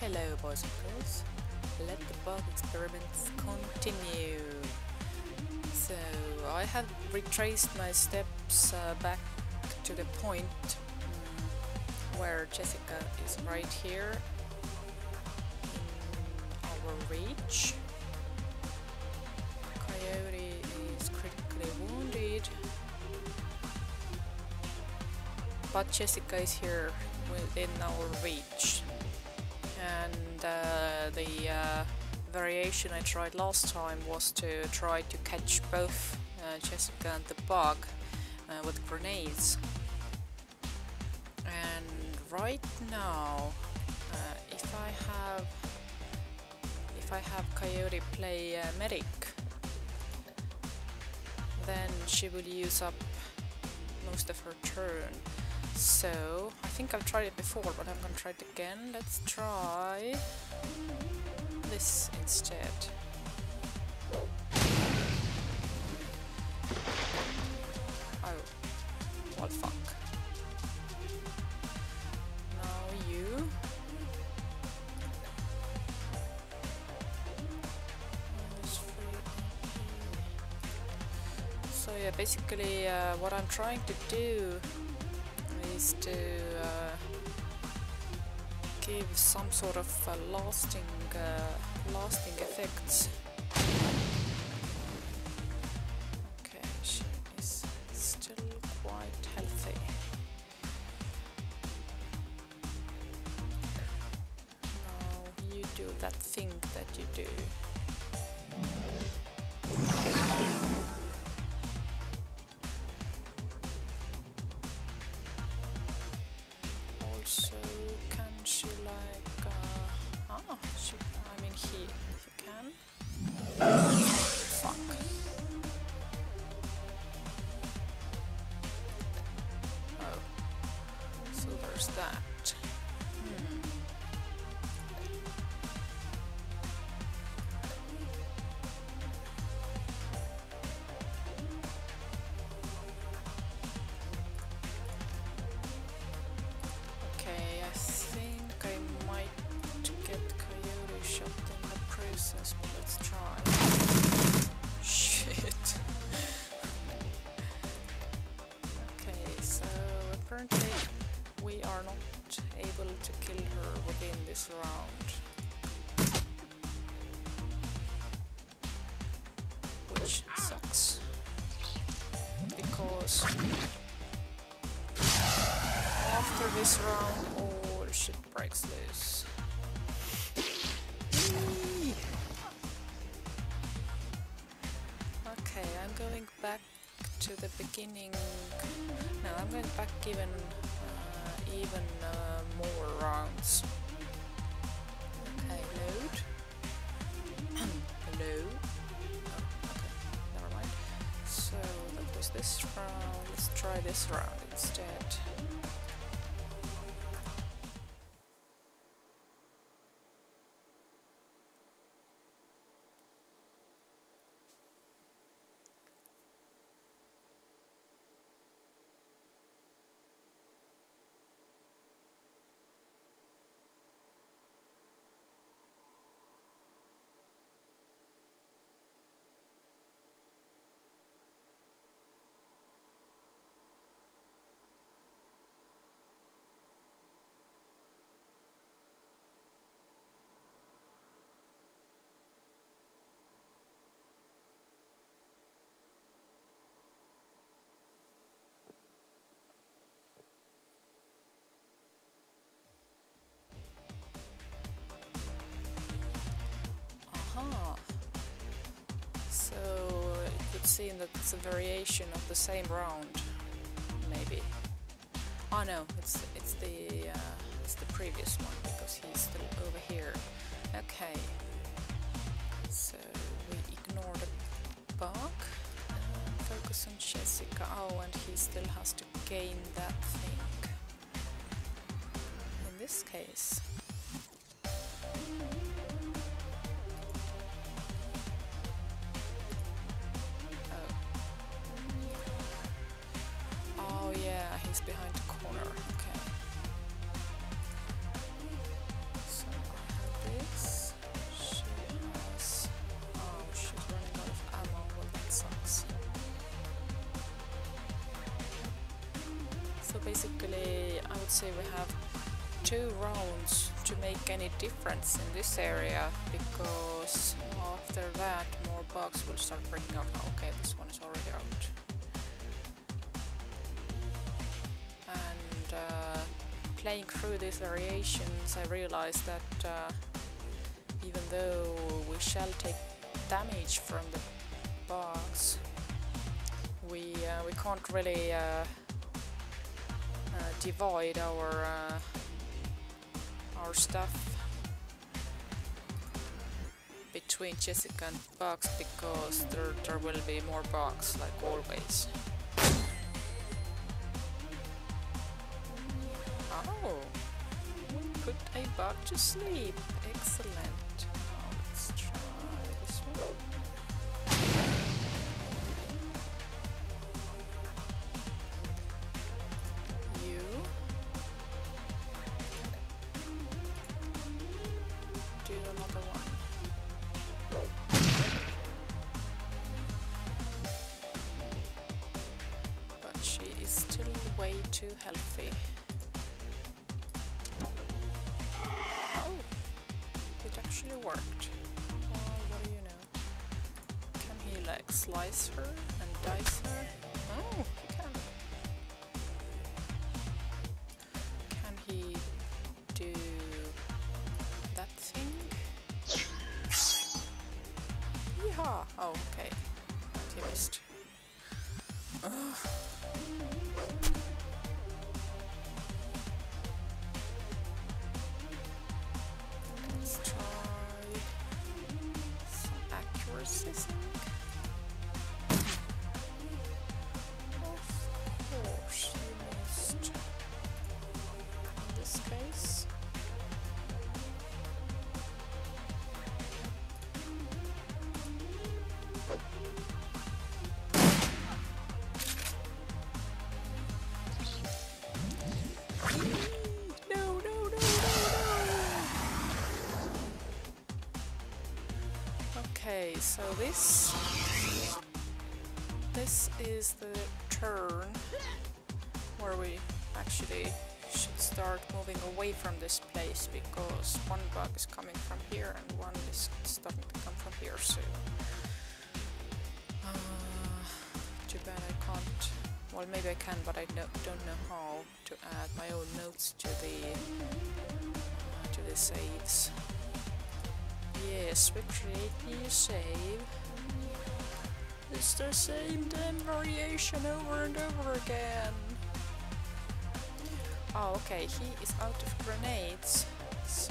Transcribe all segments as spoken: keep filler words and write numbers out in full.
Hello boys and girls, let the bug experiments continue. So I have retraced my steps uh, back to the point um, where Jessica is right here in our reach. Coyote is critically wounded, but Jessica is here within our reach. And uh, the uh, variation I tried last time was to try to catch both uh, Jessica and the bug uh, with grenades. And right now, uh, if I have if I have Coyote play uh, medic, then she will use up most of her turn. So, I think I've tried it before, but I'm gonna try it again. Let's try this instead. Oh, well, fuck. Now you. So yeah, basically uh, what I'm trying to do is to uh, give some sort of uh, lasting, uh, lasting effects. Okay, she is still quite healthy. Now you do that thing that you do. So can she like uh ah she I mean he he can fuck oh so there's that. hmm. But let's try. Shit. Okay, so apparently we are not able to kill her within this round, which sucks, because after this round all shit breaks loose. Okay, I'm going back to the beginning. No, I'm going back even uh, even uh, more rounds. Okay, load. Hello. Oh, okay, never mind. So that was this round. Let's try this round instead. So it would seem that it's a variation of the same round, maybe. Oh no, it's it's the uh, it's the previous one because he's still over here. Okay, so we ignore the bug and focus on Jessica. Oh, and he still has to gain that thing. In this case. He's behind the corner, okay. So I basically I would say we have two rounds to make any difference in this area, because after that more bugs will start breaking out. Oh, okay, this one is already out. And uh, playing through these variations, I realized that uh, even though we shall take damage from the bugs, we uh, we can't really uh, uh, divide our uh, our stuff between Jessica and bugs, because there, there will be more bugs, like always. Oh, we put a bug to sleep. Excellent. Now let's try this one. You do another one. But she is still way too healthy. Oh, it actually worked. Oh, what do you know? Can he like slice her and dice her? Oh, he can. Can he do that thing? Yeehaw! Oh, okay. He missed. Ugh. Let's try some accuracy sync. Of course, you missed. In this case. No, no, no, no, no. Okay, so this this is the turn where we actually should start moving away from this place, because one bug is coming from here and one is starting to come from here soon. Uh, too bad I can't. Well, maybe I can, but I no, don't know how to add my own notes to the uh, to the saves. Yes, we create new save. It's the same damn variation over and over again. Oh, okay, he is out of grenades, so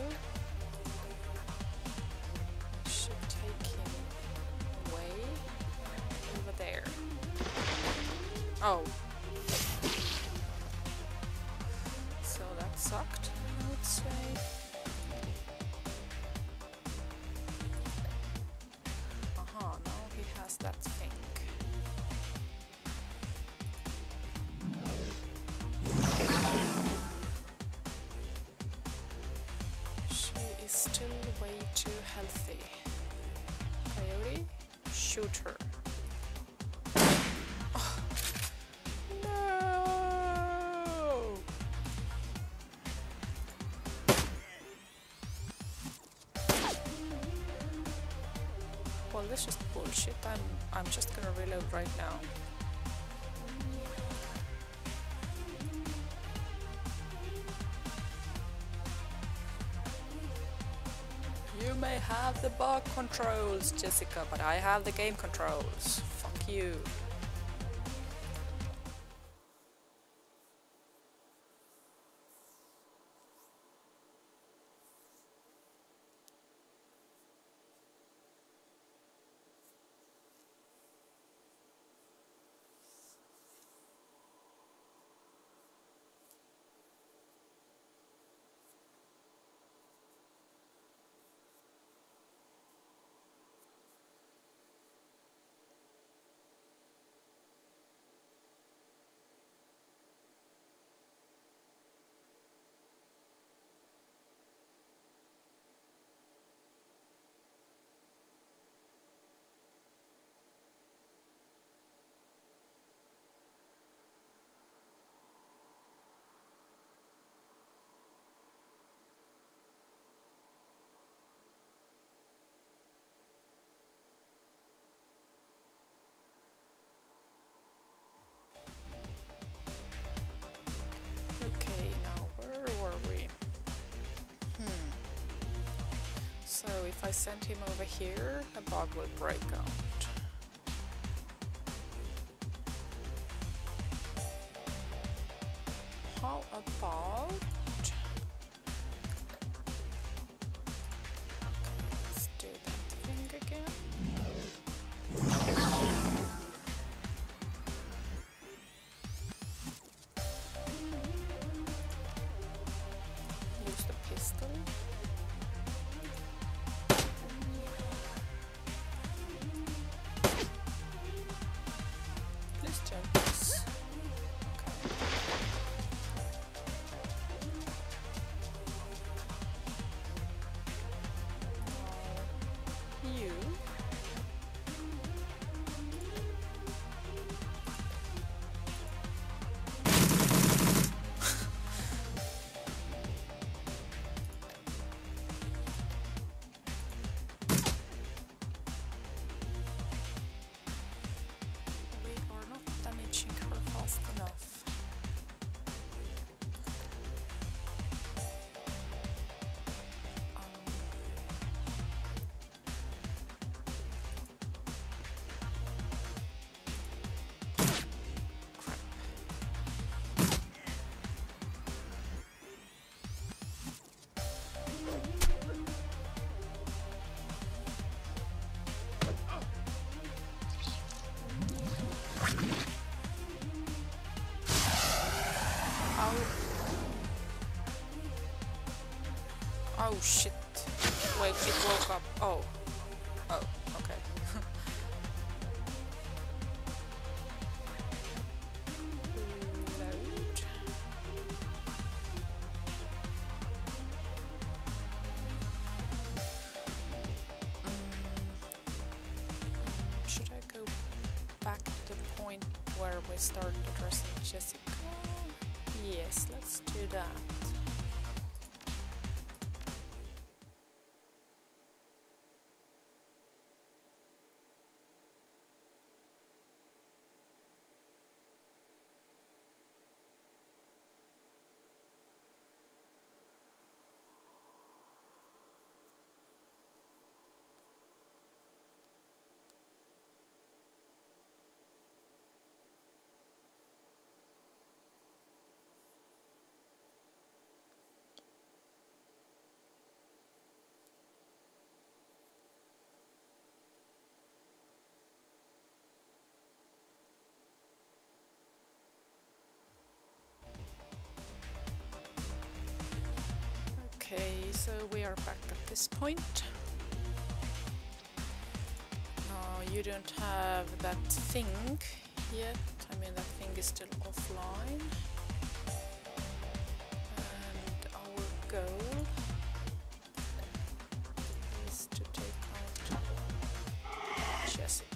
I should take him away over there. Oh. So that sucked, I would say. Aha, now he has that thing. She is still way too healthy. Coyote, shoot her. Well, this is bullshit. I'm I'm just gonna reload right now. You may have the bug controls, Jessica, but I have the game controls. Fuck you. Okay, now where were we? Hmm. So if I send him over here, a bug will break out. How about... Let's do that thing again. Use the pistol. Please jump this. You. We are not damaging her fast enough. Um, crap. Ow. Oh shit. Wait, it woke up. Oh. Oh, okay. Load. Mm, should I go back to the point where we started addressing Jessica? Yes, let's do that. Okay, so we are back at this point. Uh, you don't have that thing yet. I mean, that thing is still offline. And our goal is to take out Jessica.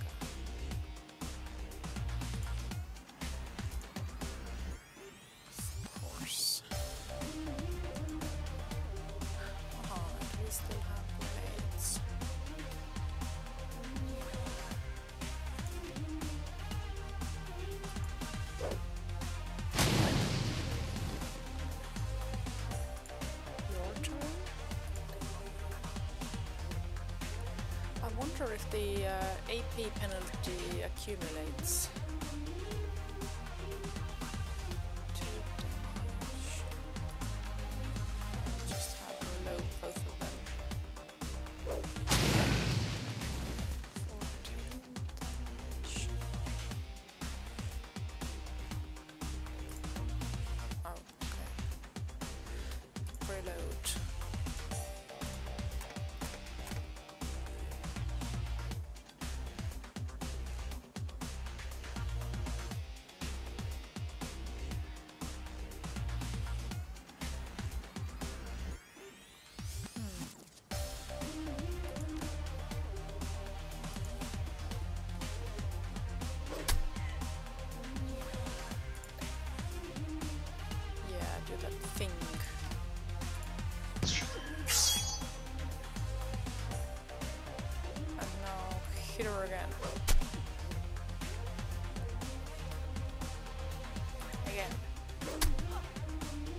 Of course. We still have grenades. Your turn. I wonder if the uh, A P penalty accumulates. Two damage. Just have reload both of them. fourteen damage. Oh, okay. Reload. Thing. And now hit her again. Again.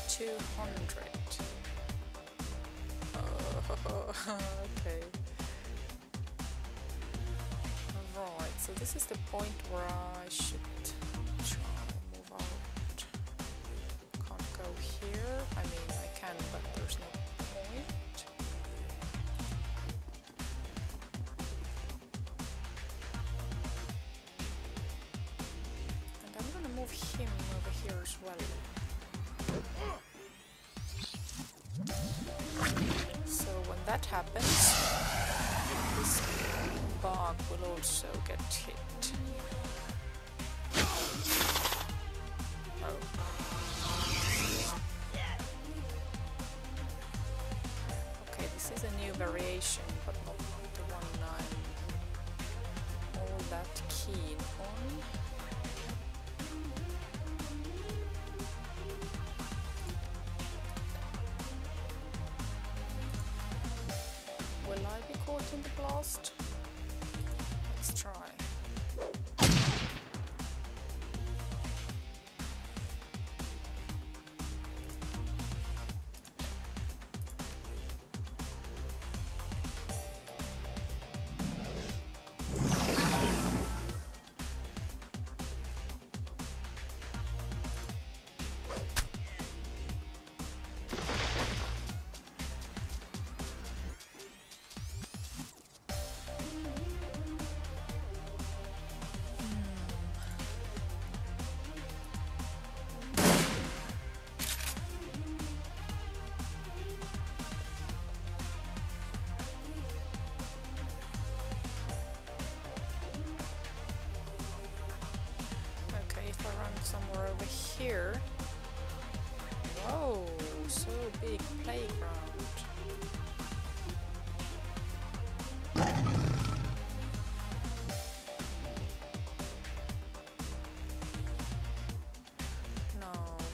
two hundred. Oh, okay. Right, so this is the point where I should try and move out. Can't go here. I mean, I can, but there's no point. And I'm gonna move him over here as well. So when that happens, this bug will also get hit. Oh. Okay, this is a new variation, but not the one I'm all that keen on. Will I be caught in the blast? Let's try. Somewhere over here. Whoa, so big playground. No.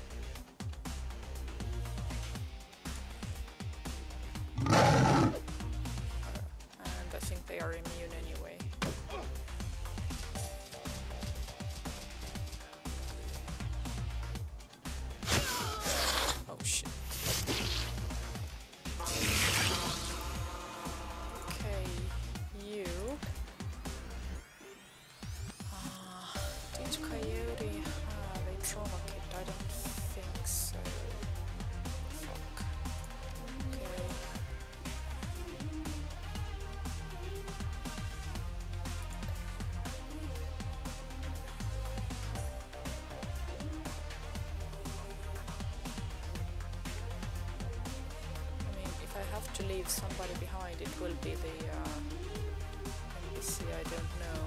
Uh, and I think they are immune anyway. To leave somebody behind, it will be the uh, N P C I don't know.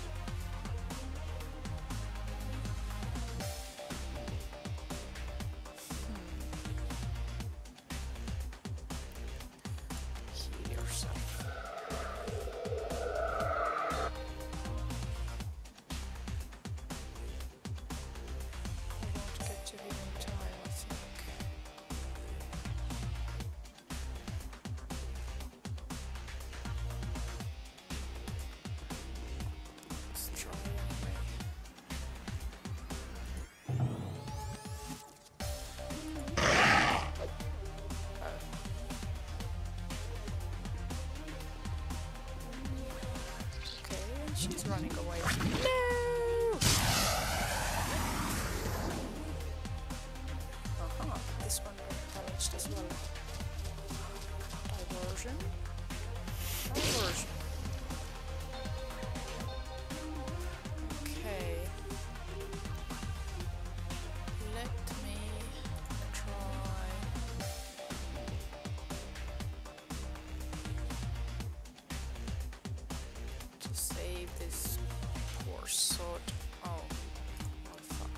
Hmm. Heal yourself. I won't get to him in time, I think. She's running away. No! Uh-huh, this one got damaged as well. Diversion. Diversion. Okay. Let me try. To save this poor sword. Oh. Oh fuck.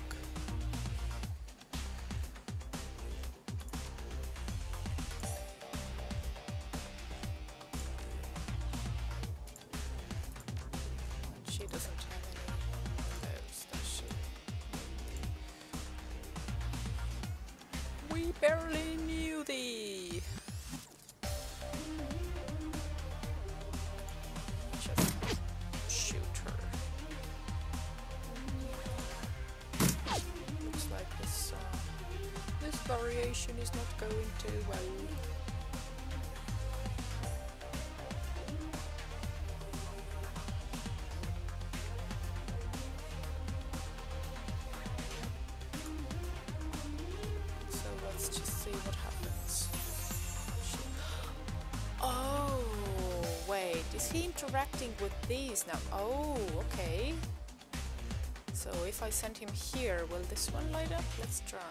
She doesn't have any of those, does she? We barely knew thee! Just shoot her. Looks like this, uh, this variation is not going too well. So let's just see what happens. Oh, wait, is he interacting with these now? Oh, okay. So if I send him here, will this one light up? Let's try.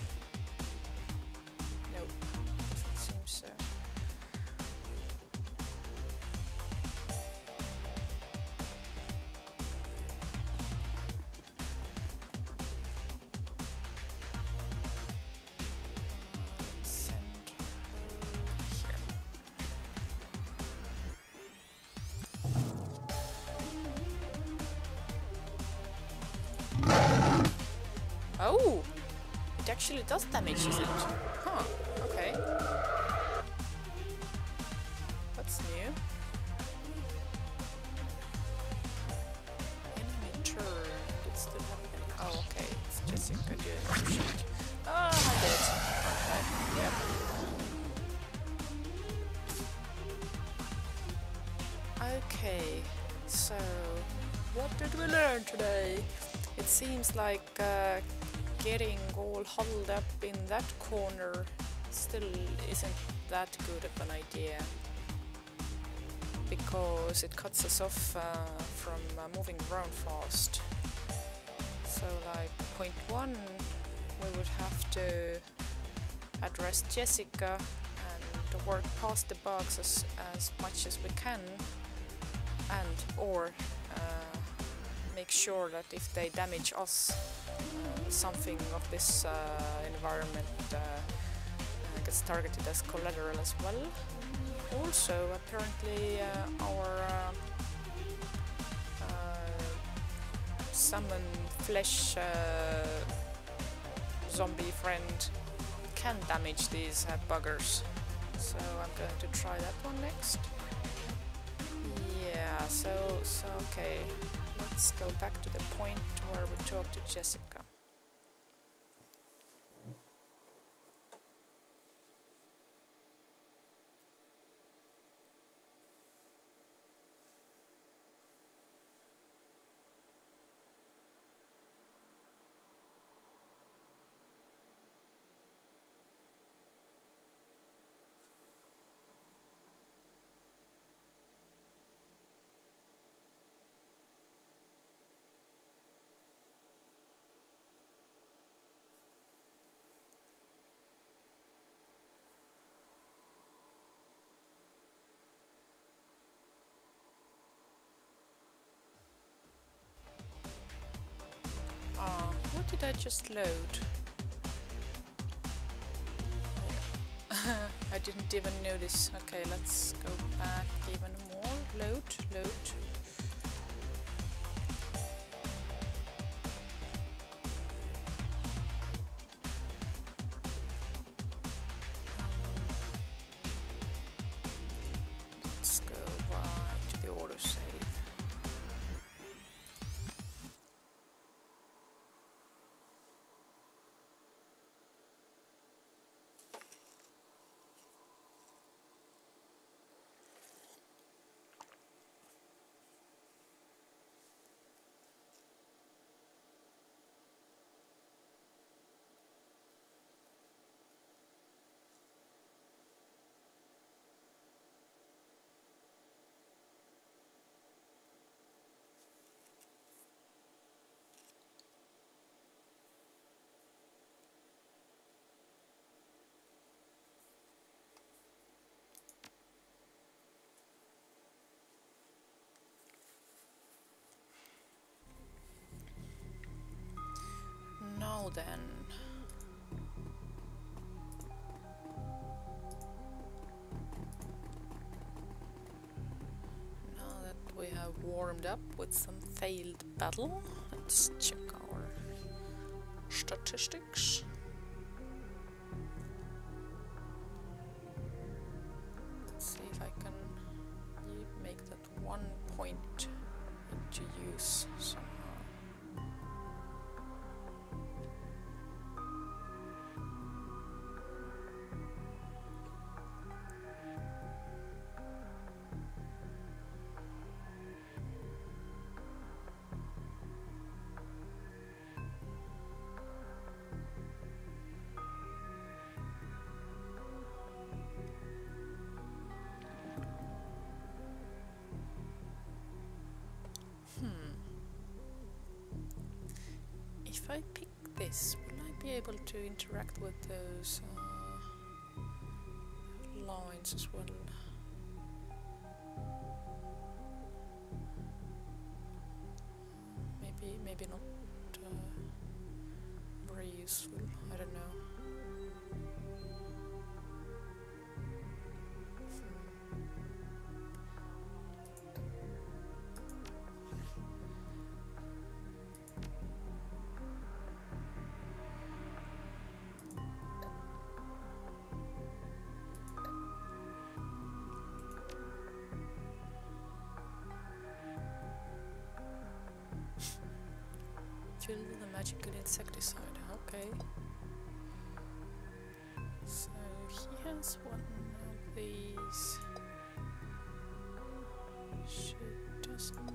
Nope, doesn't seem so. Let's send her here. Oh! It actually does damage, is it? Huh, okay. That's new. Enemy turn. It's still happening. Oh, okay. It's Jessica doing some shit. Oh, I did. Okay, yep. Okay, so what did we learn today? It seems like uh, getting all huddled up in that corner still isn't that good of an idea, because it cuts us off uh, from uh, moving around fast. So like point one, we would have to address Jessica and work past the bugs as, as much as we can, and or uh, make sure that if they damage us, uh, something of this uh, environment uh, uh, gets targeted as collateral as well. Also, apparently uh, our uh, uh, summon flesh uh, zombie friend can damage these uh, buggers. So I'm going to try that one next. Yeah, so, so okay. Let's go back to the point where we talked to Jessica. Ah, what did I just load? I didn't even notice. Okay, let's go back even more. Load, load. Let's go right to the autosave. Now then, now that we have warmed up with some failed battle, let's check our statistics. Let's see if I can make that one point into use somehow. if I pick this, will I be able to interact with those uh, lines as well? Maybe, maybe not uh, very useful, I don't know. Filled with a magical insecticide, okay. So he has one of these. She doesn't.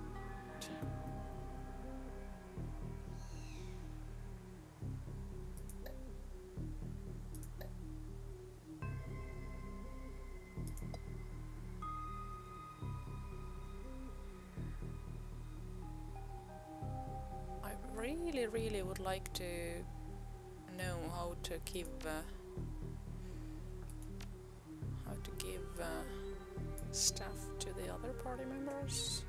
Really, really would like to know how to give uh, how to give uh, stuff to the other party members.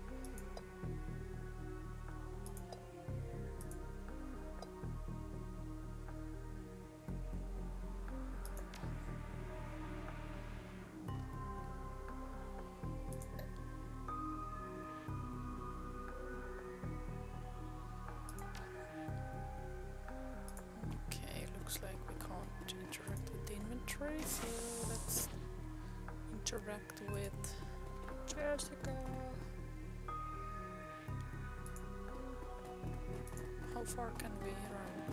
Looks like we can't interact with the inventory, so let's interact with Jessica. How far can we run?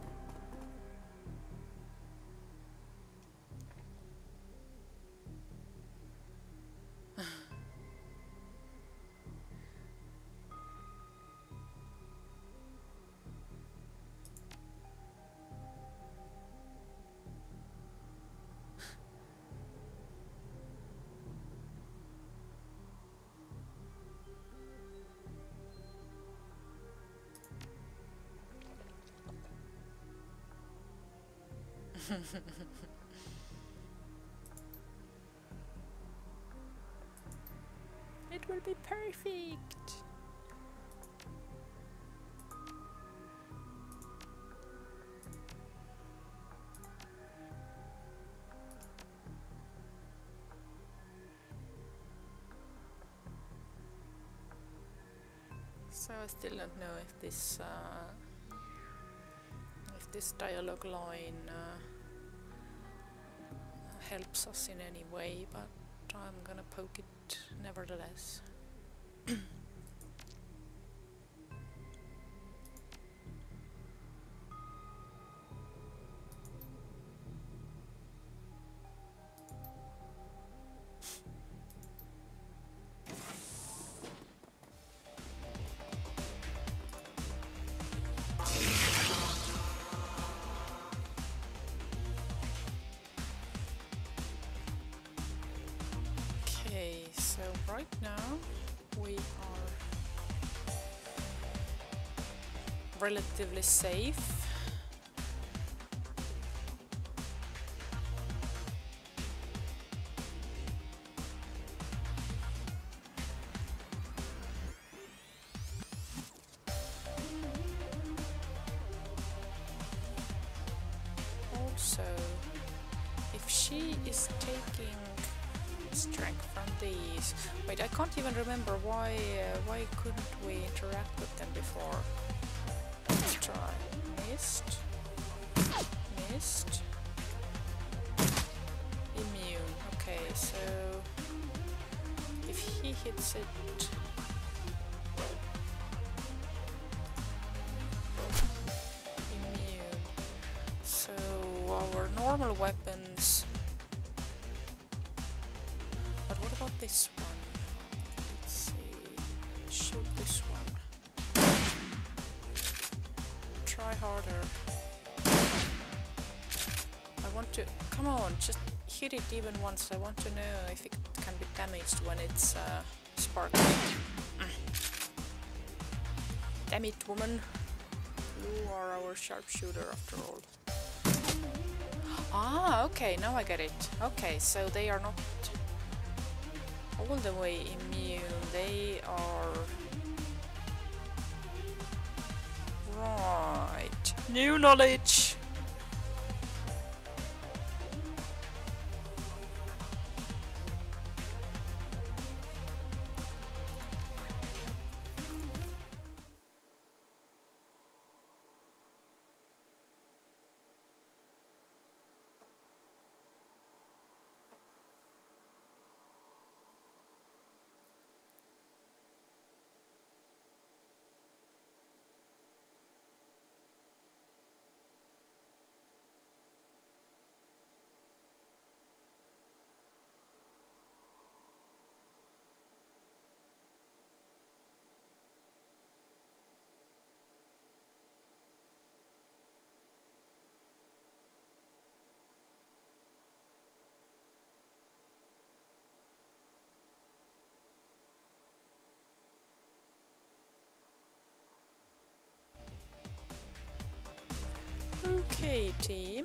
It will be perfect. So I still don't know if this uh, if this dialogue line uh, helps us in any way, but I'm gonna poke it nevertheless. So right now we are relatively safe. Also, if she is taking strength from these. Wait, I can't even remember why uh, why couldn't we interact with them before. Let's try. Mist. Mist. Immune. Okay, so if he hits it, immune. So our normal weapons. What about this one? Let's see. Shoot this one. Try harder. I want to... Come on, just hit it even once. I want to know if it can be damaged when it's uh, sparkling. Damn it, woman. You are our sharpshooter after all. Ah, okay, now I get it. Okay, so they are not all the way immune. They are... Right. New knowledge! Okay, team.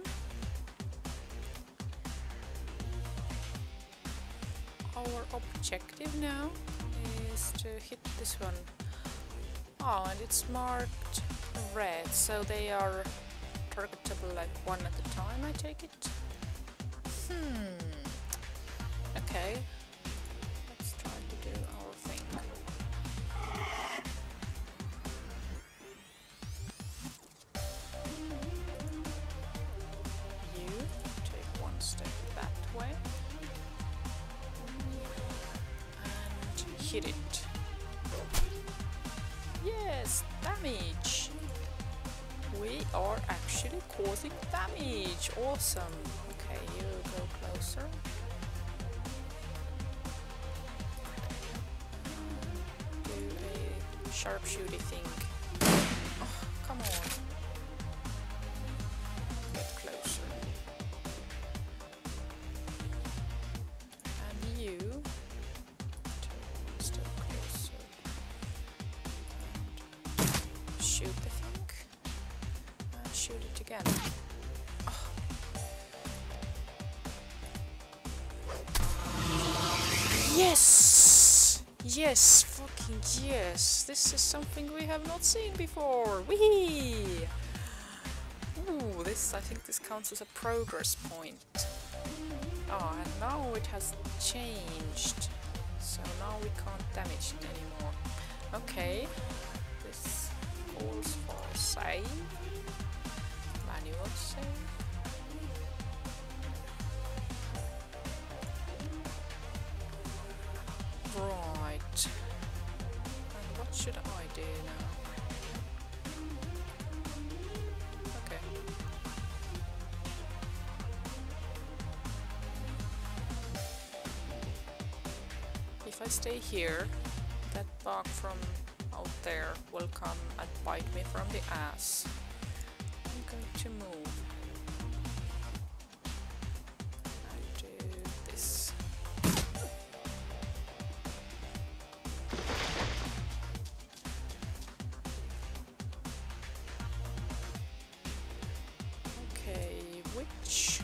Our objective now is to hit this one. Oh, and it's marked red, so they are targetable like one at a time, I take it? Hmm. Okay. Let's try to do our thing. Step that way and hit it. Yes, damage. We are actually causing damage. Awesome. Okay, you go closer. Do a sharpshooty thing. Oh, come on. Get closer. Shoot the thing and shoot it again. Oh. Yes! Yes, fucking yes! This is something we have not seen before! Whee! Ooh, this, I think this counts as a progress point. Oh, and now it has changed. So now we can't damage it anymore. Okay. This calls for save. Manual save. Right. And what should I do now? Okay. If I stay here, that bug from out there will come and bite me from the ass. I'm going to move and do this. Okay, which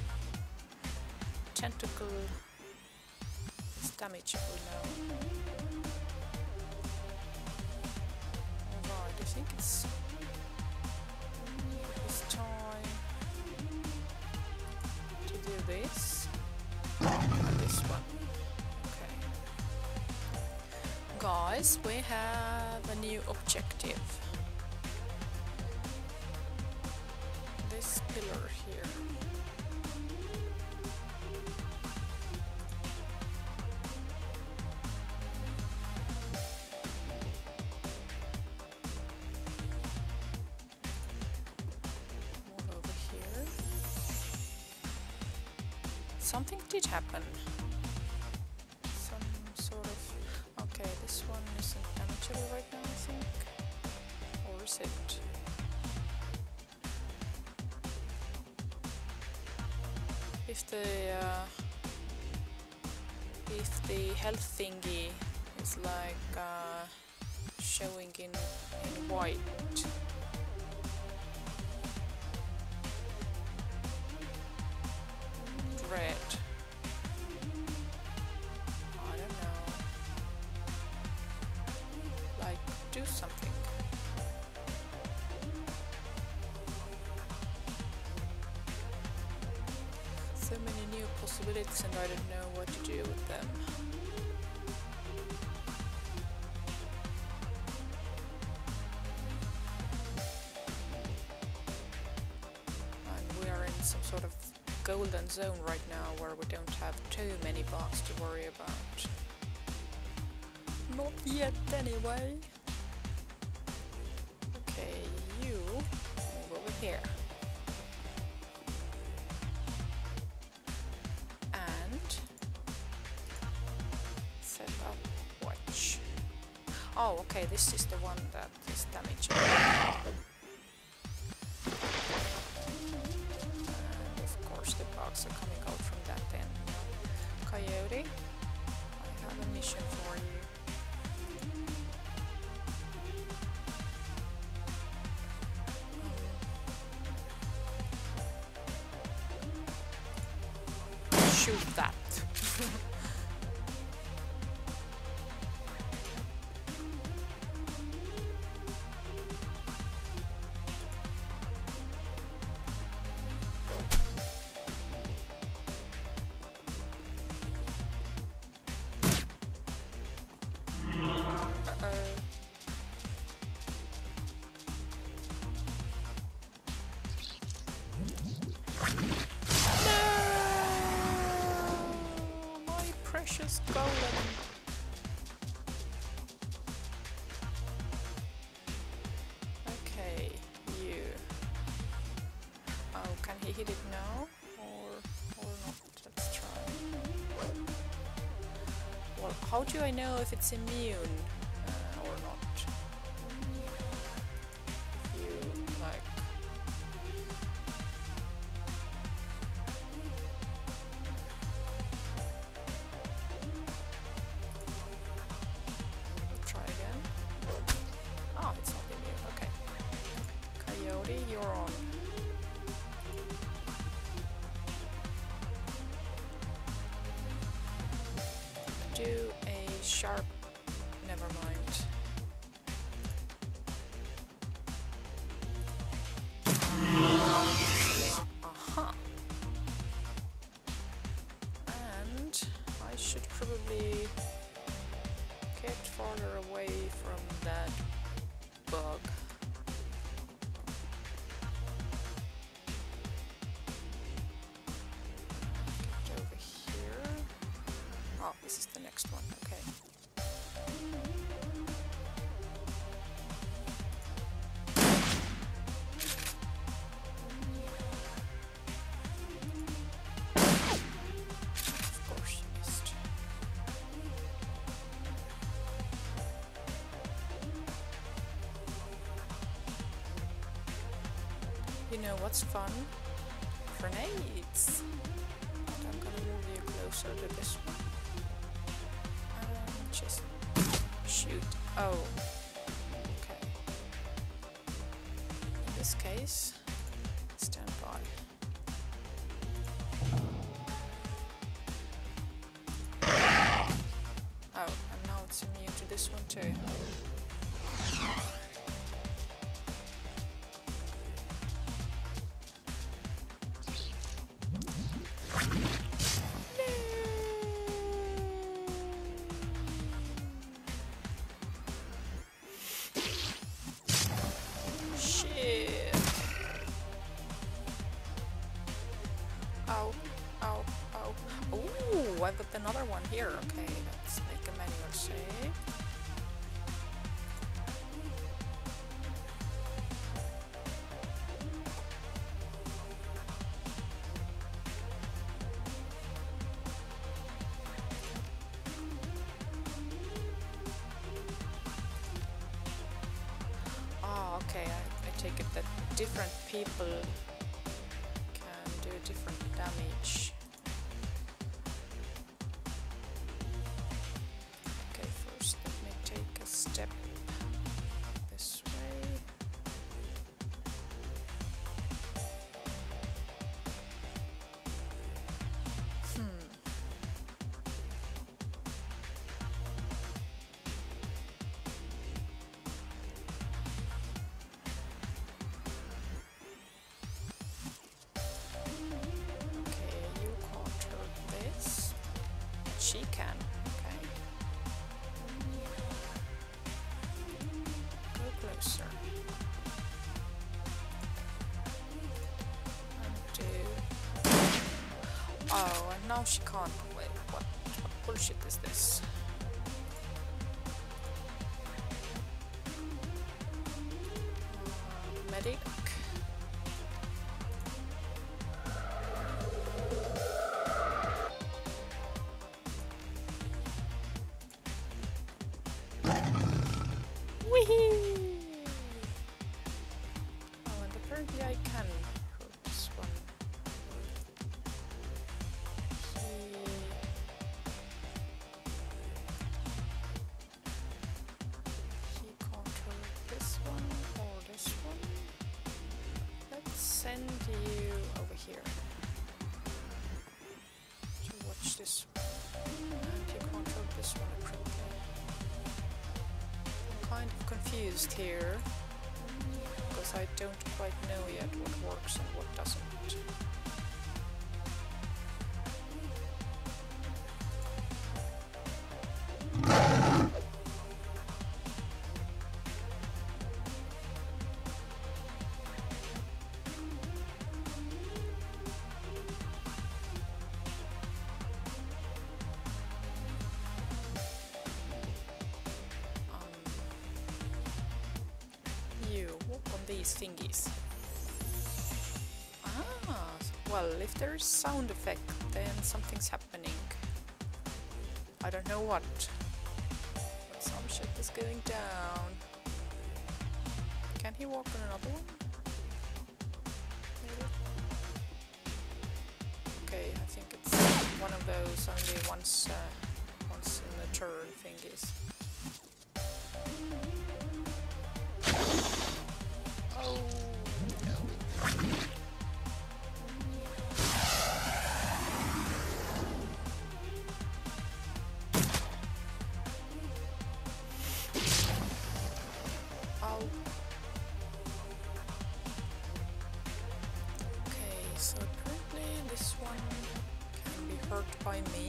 tentacle is damageable now? I think it's, it's time to do this. This one. Okay. Guys, we have a new objective. This pillar here. Something did happen. Some sort of... Okay, this one isn't damageable right now, I think. Or is it? If the... Uh, if the health thingy is like uh, showing in, in white, possibilities and I don't know what to do with them. And we are in some sort of golden zone right now where we don't have too many bugs to worry about. Not yet anyway. Okay, you move over here. And set up watch. Oh, okay, this is the one that is damaging. And of course the bugs are coming out from that end. Coyote, I have a mission for you. Shoot that. Precious golem. Okay, you. Oh, can he hit it now? Or or not? Let's try. Well, how do I know if it's immune uh, or not? If you like. You're on. Do a sharp. Never mind. Aha. And I should probably get farther away from that bug. This is the next one, okay. Of course you missed. You know what's fun? Grenades! But I'm gonna move you closer to this one. Just shoot. Oh, okay. In this case, stand by. Oh, and now it's immune to this one too. I've got another one here. Okay, let's make a manual save. Oh, okay, I, I take it that different people can do different damage. Step this way. Hmm. Okay, you she can. Okay. Go closer. Undo. Oh, and now she can't. Wait, what, what bullshit is this? Uh, medic. Oh, and apparently I can hurt this one. He... he can't hurt this one or this one. Let's send you over here to watch this one. And you can't hurt this one apparently. Kind of confused here because I don't quite know yet what works and what doesn't. These thingies. Ah, well, if there's sound effect, then something's happening. I don't know what, but some shit is going down. Can he walk on another one? Maybe? Okay, I think it's one of those only once, uh, once in a turn thingies. Oh, no. Ow. Okay, so apparently this one can be hurt by me.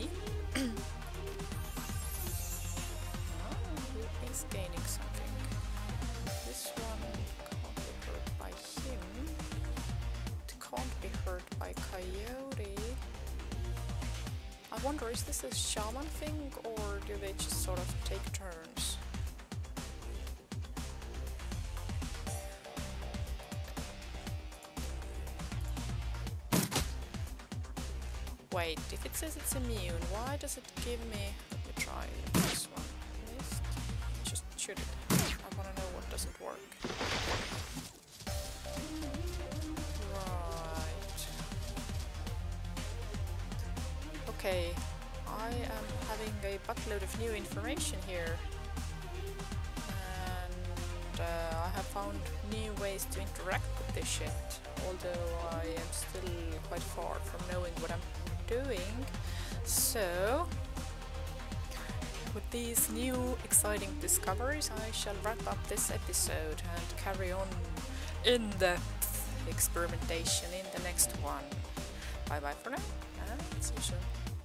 Ah, who is gaining something? This one by him. It can't be hurt by Coyote. I wonder, is this a shaman thing or do they just sort of take turns? Wait, if it says it's immune, why does it give me... Let me try this one. Mist. Just shoot it. I want to know what doesn't work. Okay, I am having a buttload of new information here, and uh, I have found new ways to interact with this shit, although I am still quite far from knowing what I'm doing. So, with these new exciting discoveries, I shall wrap up this episode and carry on in-depth experimentation in the next one. Bye bye for now, and see you soon.